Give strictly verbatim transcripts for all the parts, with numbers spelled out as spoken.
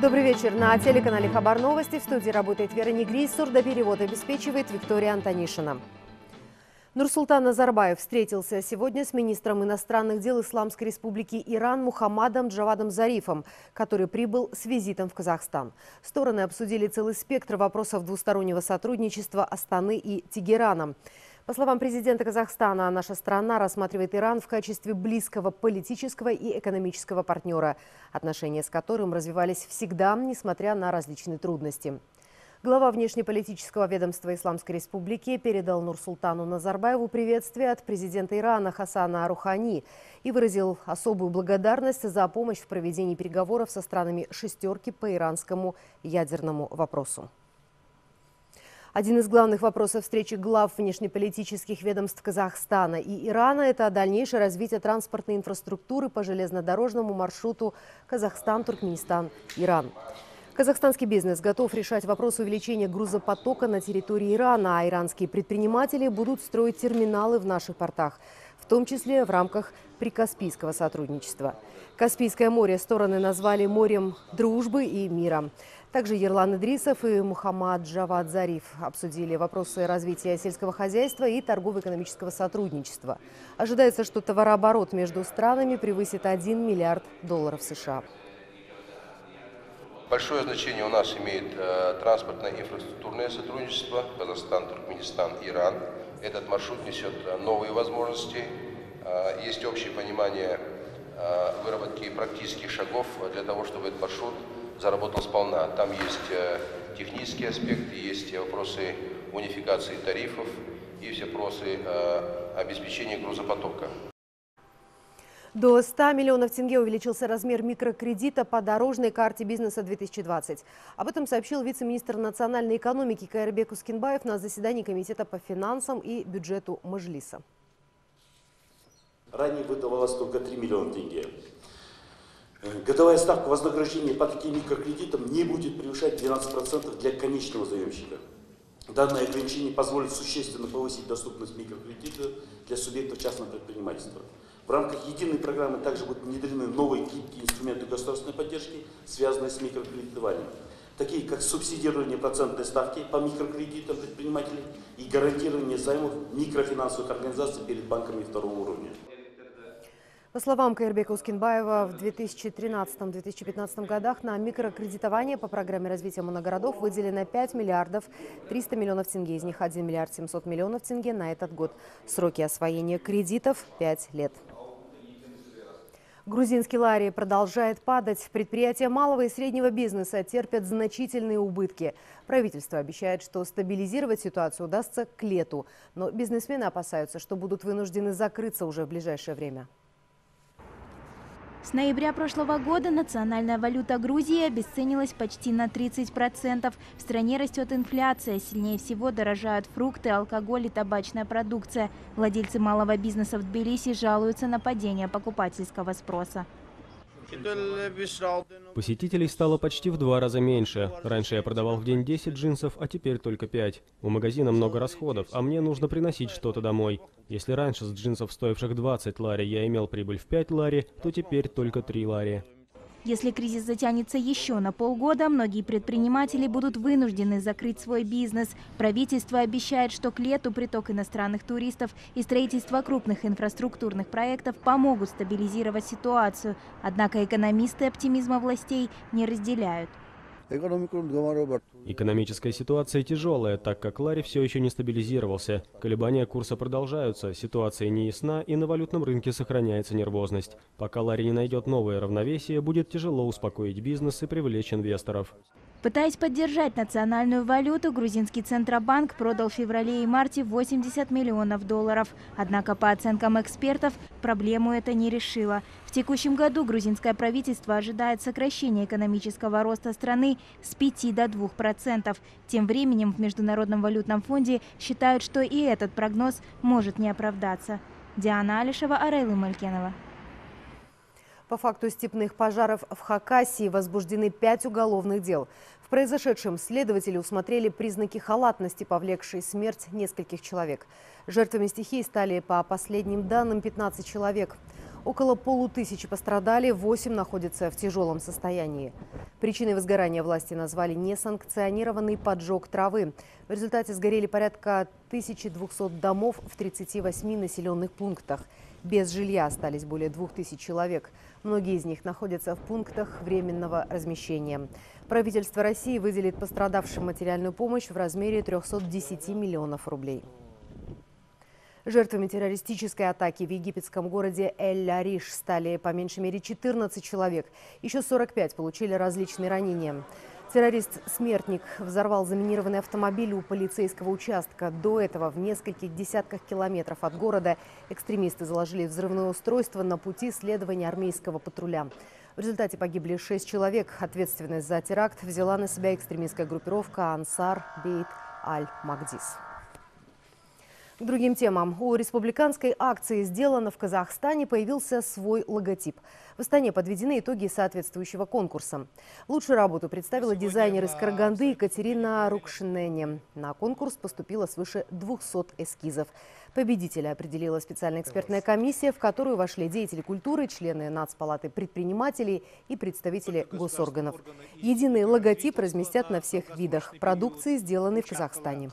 Добрый вечер. На телеканале Хабар Новости в студии работает Вера Негри, сурдоперевод обеспечивает Виктория Антонишина. Нурсултан Назарбаев встретился сегодня с министром иностранных дел Исламской Республики Иран Мухаммадом Джавадом Зарифом, который прибыл с визитом в Казахстан. Стороны обсудили целый спектр вопросов двустороннего сотрудничества Астаны и Тегерана. По словам президента Казахстана, наша страна рассматривает Иран в качестве близкого политического и экономического партнера, отношения с которым развивались всегда, несмотря на различные трудности. Глава внешнеполитического ведомства Исламской Республики передал Нурсултану Назарбаеву приветствие от президента Ирана Хасана Рухани и выразил особую благодарность за помощь в проведении переговоров со странами «шестерки» по иранскому ядерному вопросу. Один из главных вопросов встречи глав внешнеполитических ведомств Казахстана и Ирана – это дальнейшее развитие транспортной инфраструктуры по железнодорожному маршруту Казахстан-Туркменистан-Иран. Казахстанский бизнес готов решать вопрос увеличения грузопотока на территории Ирана, а иранские предприниматели будут строить терминалы в наших портах, в том числе в рамках прикаспийского сотрудничества. Каспийское море стороны назвали морем дружбы и мира. Также Ерлан Идрисов и Мухаммад Джавад Зариф обсудили вопросы развития сельского хозяйства и торгово-экономического сотрудничества. Ожидается, что товарооборот между странами превысит один миллиард долларов США. Большое значение у нас имеет э, транспортное инфраструктурное сотрудничество Казахстан, Туркменистан, Иран. Этот маршрут несет э, новые возможности. Э, есть общее понимание э, выработки практических шагов для того, чтобы этот маршрут заработал сполна. Там есть э, технические аспекты, есть вопросы унификации тарифов и все вопросы э, обеспечения грузопотока. До ста миллионов тенге увеличился размер микрокредита по дорожной карте бизнеса две тысячи двадцать. Об этом сообщил вице-министр национальной экономики Кайырбек Ускенбаев на заседании Комитета по финансам и бюджету Мажилиса. Ранее выдавалось только три миллиона тенге. Годовая ставка вознаграждения по таким микрокредитам не будет превышать двенадцать процентов для конечного заемщика. Данное ограничение позволит существенно повысить доступность микрокредита для субъектов частного предпринимательства. В рамках единой программы также будут внедрены новые гибкие инструменты государственной поддержки, связанные с микрокредитованием, такие как субсидирование процентной ставки по микрокредитам предпринимателей и гарантирование займов микрофинансовых организаций перед банками второго уровня. По словам Кайырбека Ускенбаева, в две тысячи тринадцатом — две тысячи пятнадцатом годах на микрокредитование по программе развития моногородов выделено пять миллиардов триста миллионов тенге, из них один миллиард семьсот миллионов тенге на этот год. Сроки освоения кредитов – пять лет. Грузинский лари продолжает падать. Предприятия малого и среднего бизнеса терпят значительные убытки. Правительство обещает, что стабилизировать ситуацию удастся к лету. Но бизнесмены опасаются, что будут вынуждены закрыться уже в ближайшее время. С ноября прошлого года национальная валюта Грузии обесценилась почти на тридцать процентов. В стране растет инфляция. Сильнее всего дорожают фрукты, алкоголь и табачная продукция. Владельцы малого бизнеса в Тбилиси жалуются на падение покупательского спроса. Посетителей стало почти в два раза меньше. Раньше я продавал в день десять джинсов, а теперь только пять. У магазина много расходов, а мне нужно приносить что-то домой. Если раньше с джинсов, стоивших двадцать лари, я имел прибыль в пять лари, то теперь только три лари. Если кризис затянется еще на полгода, многие предприниматели будут вынуждены закрыть свой бизнес. Правительство обещает, что к лету приток иностранных туристов и строительство крупных инфраструктурных проектов помогут стабилизировать ситуацию. Однако экономисты оптимизма властей не разделяют. Экономическая ситуация тяжелая, так как лари все еще не стабилизировался. Колебания курса продолжаются, ситуация не ясна и на валютном рынке сохраняется нервозность. Пока лари не найдет новое равновесие, будет тяжело успокоить бизнес и привлечь инвесторов. Пытаясь поддержать национальную валюту, грузинский Центробанк продал в феврале и марте восемьдесят миллионов долларов. Однако, по оценкам экспертов, проблему это не решило. В текущем году грузинское правительство ожидает сокращения экономического роста страны с пяти до двух процентов. Тем временем в Международном валютном фонде считают, что и этот прогноз может не оправдаться. Диана Алишева, Арайлы Малькенова. По факту степных пожаров в Хакасии возбуждены пять уголовных дел. В произошедшем следователи усмотрели признаки халатности, повлекшей смерть нескольких человек. Жертвами стихии стали, по последним данным, пятнадцать человек. Около полутысячи пострадали, восемь находятся в тяжелом состоянии. Причиной возгорания власти назвали несанкционированный поджог травы. В результате сгорели порядка тысячи двухсот домов в тридцати восьми населенных пунктах. Без жилья остались более двух тысяч человек. Многие из них находятся в пунктах временного размещения. Правительство России выделит пострадавшим материальную помощь в размере трёхсот десяти миллионов рублей. Жертвами террористической атаки в египетском городе Эль-Ариш стали по меньшей мере четырнадцать человек. Еще сорок пять получили различные ранения. Террорист-смертник взорвал заминированный автомобиль у полицейского участка. До этого в нескольких десятках километров от города экстремисты заложили взрывное устройство на пути следования армейского патруля. В результате погибли шесть человек. Ответственность за теракт взяла на себя экстремистская группировка Ансар Бейт Аль-Магдис. К другим темам. У республиканской акции «Сделано в Казахстане» появился свой логотип. В Астане подведены итоги соответствующего конкурса. Лучшую работу представила дизайнер из Караганды Екатерина Рукшинене. На конкурс поступило свыше двухсот эскизов. Победителя определила специальная экспертная комиссия, в которую вошли деятели культуры, члены Нацпалаты предпринимателей и представители госорганов. Единый логотип разместят на всех видах продукции, сделанной в Казахстане.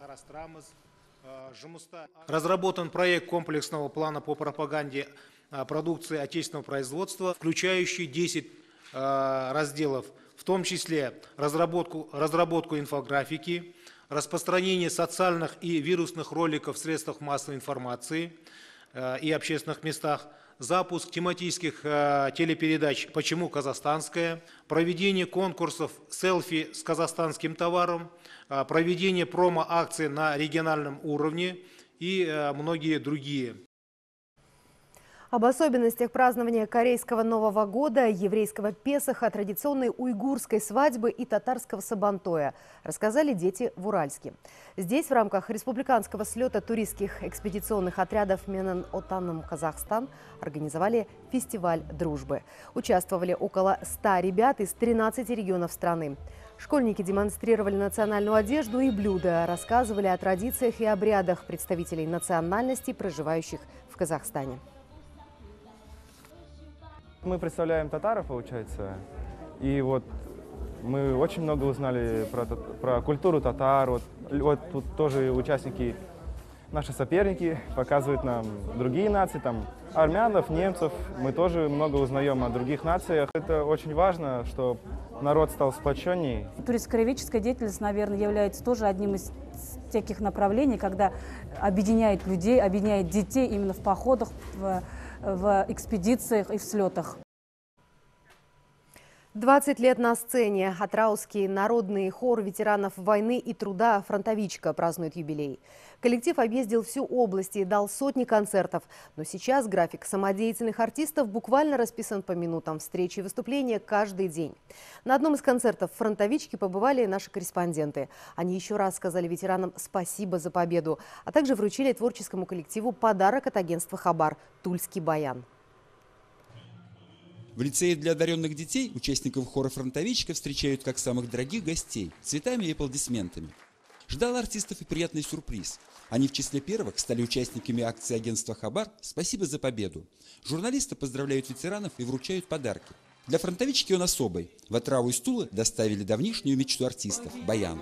Разработан проект комплексного плана по пропаганде продукции отечественного производства, включающий десять разделов, в том числе разработку, разработку инфографики, распространение социальных и вирусных роликов в средствах массовой информации и общественных местах, запуск тематических телепередач «Почему казахстанское?», проведение конкурсов селфи с казахстанским товаром, проведение промо-акций на региональном уровне и многие другие. Об особенностях празднования корейского Нового года, еврейского Песаха, традиционной уйгурской свадьбы и татарского сабантоя рассказали дети в Уральске. Здесь в рамках республиканского слета туристских экспедиционных отрядов Менен Отаном Казахстан организовали фестиваль дружбы. Участвовали около ста ребят из тринадцати регионов страны. Школьники демонстрировали национальную одежду и блюда, рассказывали о традициях и обрядах представителей национальностей, проживающих в Казахстане. Мы представляем татаров, получается, и вот мы очень много узнали про, про культуру татар. Вот, вот тут тоже участники, наши соперники, показывают нам другие нации, там армянов, немцев. Мы тоже много узнаем о других нациях. Это очень важно, что народ стал сплоченнее. Туристско-краеведческая деятельность, наверное, является тоже одним из таких направлений, когда объединяет людей, объединяет детей именно в походах, в в экспедициях и в слетах. двадцать лет на сцене. Атраусский народный хор ветеранов войны и труда «Фронтовичка» празднует юбилей. Коллектив объездил всю область и дал сотни концертов. Но сейчас график самодеятельных артистов буквально расписан по минутам. Встречи и выступления каждый день. На одном из концертов «Фронтовички» побывали наши корреспонденты. Они еще раз сказали ветеранам спасибо за победу, а также вручили творческому коллективу подарок от агентства «Хабар» – «Тульский баян». В лицее для одаренных детей участников хора «Фронтовичка» встречают как самых дорогих гостей – цветами и аплодисментами. Ждал артистов и приятный сюрприз. Они в числе первых стали участниками акции агентства «Хабар» «Спасибо за победу». Журналисты поздравляют ветеранов и вручают подарки. Для «Фронтовички» он особый. В отраву из Тулы доставили давнишнюю мечту артистов – баян.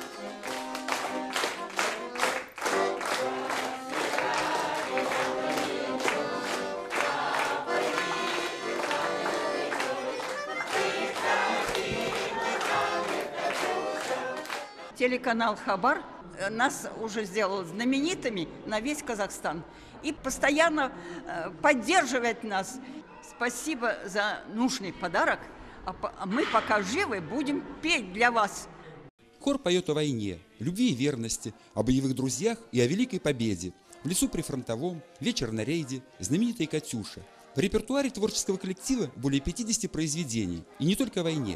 Телеканал «Хабар» нас уже сделал знаменитыми на весь Казахстан и постоянно поддерживает нас. Спасибо за нужный подарок, а мы пока живы будем петь для вас. Хор поет о войне, любви и верности, о боевых друзьях и о великой победе. В лесу при фронтовом, вечер на рейде, знаменитая «Катюша». В репертуаре творческого коллектива более пятидесяти произведений, и не только о войне.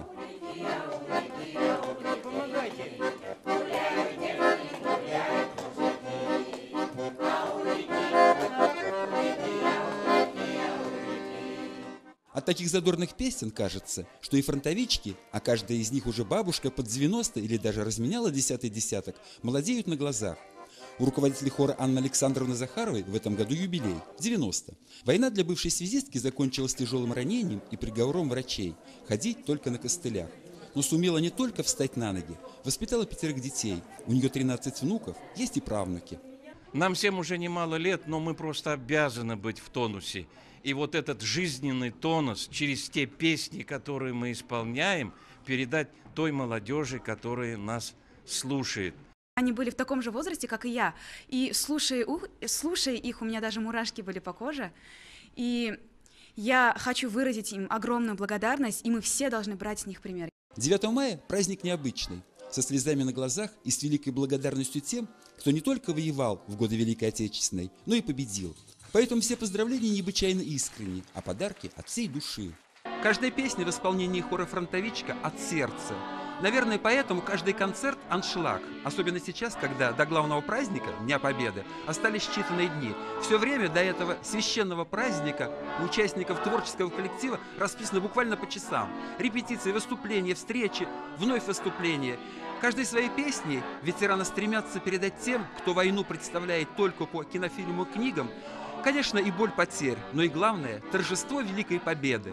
От таких задорных песен кажется, что и фронтовички, а каждая из них уже бабушка под девяносто или даже разменяла десятый десяток, молодеют на глазах. У руководителя хора Анны Александровны Захаровой в этом году юбилей – девяносто. Война для бывшей связистки закончилась тяжелым ранением и приговором врачей – ходить только на костылях. Но сумела не только встать на ноги, воспитала пятерых детей, у нее тринадцать внуков, есть и правнуки. Нам всем уже немало лет, но мы просто обязаны быть в тонусе. И вот этот жизненный тонус через те песни, которые мы исполняем, передать той молодежи, которая нас слушает. Они были в таком же возрасте, как и я. И слушая, слушая их, у меня даже мурашки были по коже. И я хочу выразить им огромную благодарность, и мы все должны брать с них пример. девятого мая – праздник необычный, со слезами на глазах и с великой благодарностью тем, кто не только воевал в годы Великой Отечественной, но и победил. Поэтому все поздравления необычайно искренни, а подарки от всей души. Каждая песня в исполнении хора «Фронтовичка» от сердца. Наверное, поэтому каждый концерт – аншлаг. Особенно сейчас, когда до главного праздника, Дня Победы, остались считанные дни. Все время до этого священного праздника у участников творческого коллектива расписано буквально по часам. Репетиции, выступления, встречи, вновь выступления. Каждой своей песней ветераны стремятся передать тем, кто войну представляет только по кинофильму и книгам, конечно, и боль потерь, но и главное – торжество Великой Победы.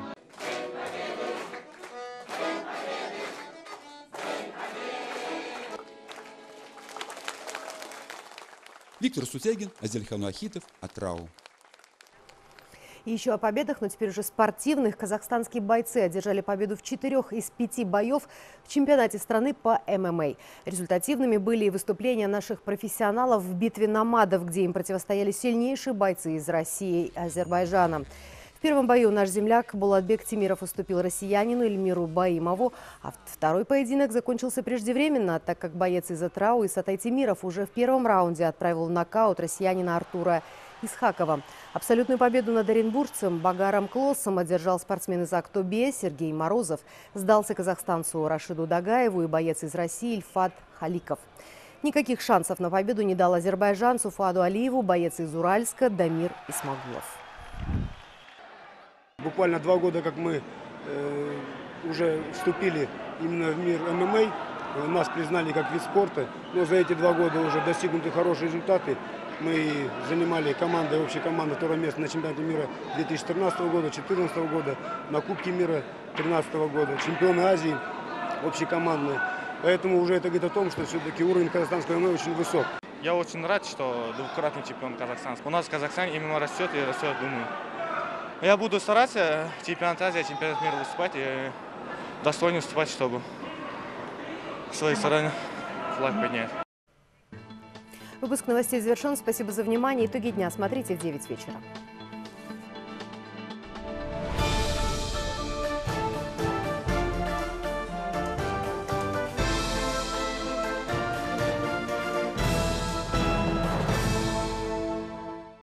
Виктор Сутягин, Азельхан Ахитов, Атрау. И еще о победах, но теперь уже спортивных. Казахстанские бойцы одержали победу в четырех из пяти боев в чемпионате страны по эм эм а. Результативными были и выступления наших профессионалов в битве номадов, где им противостояли сильнейшие бойцы из России и Азербайджана. В первом бою наш земляк Булатбек Тимиров уступил россиянину Эльмиру Баимову, а второй поединок закончился преждевременно, так как боец из Атрау Исатай Тимиров уже в первом раунде отправил в нокаут россиянина Артура Исхакова. Абсолютную победу над оренбуржцем Багаром Клоссом одержал спортсмен из Актобе Сергей Морозов. Сдался казахстанцу Рашиду Дагаеву и боец из России Ильфат Халиков. Никаких шансов на победу не дал азербайджанцу Фуаду Алиеву боец из Уральска Дамир Исмаглов. Буквально два года, как мы э, уже вступили именно в мир эм эм а, нас признали как вид спорта, но за эти два года уже достигнуты хорошие результаты. Мы занимали командой, общей командой второе место на чемпионате мира две тысячи тринадцатого года, две тысячи четырнадцатого года, на Кубке мира две тысячи тринадцатого года, чемпионы Азии общекомандные. Поэтому уже это говорит о том, что все-таки уровень казахстанского эм эм а очень высок. Я очень рад, что двукратный чемпион Казахстана. У нас в Казахстане эм эм а растет и растет, думаю. Я буду стараться в чемпионате Азии, чемпионат мира выступать и достойно выступать, чтобы в своей стороне флаг поднять. Выпуск новостей завершен. Спасибо за внимание. Итоги дня смотрите в девять вечера.